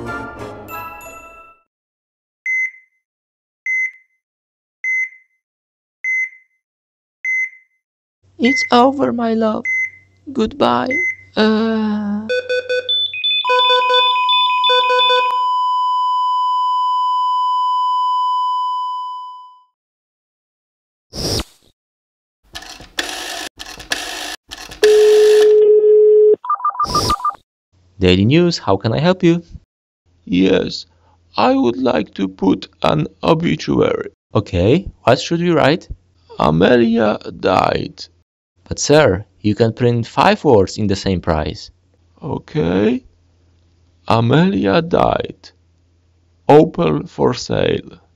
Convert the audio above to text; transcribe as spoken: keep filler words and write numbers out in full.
It's over, my love. Goodbye. Uh... Daily News, how can I help you? Yes, I would like to put an obituary. Okay, what should we write? Amelia died. But sir, you can print five words in the same price. Okay. Amelia died. Open for sale.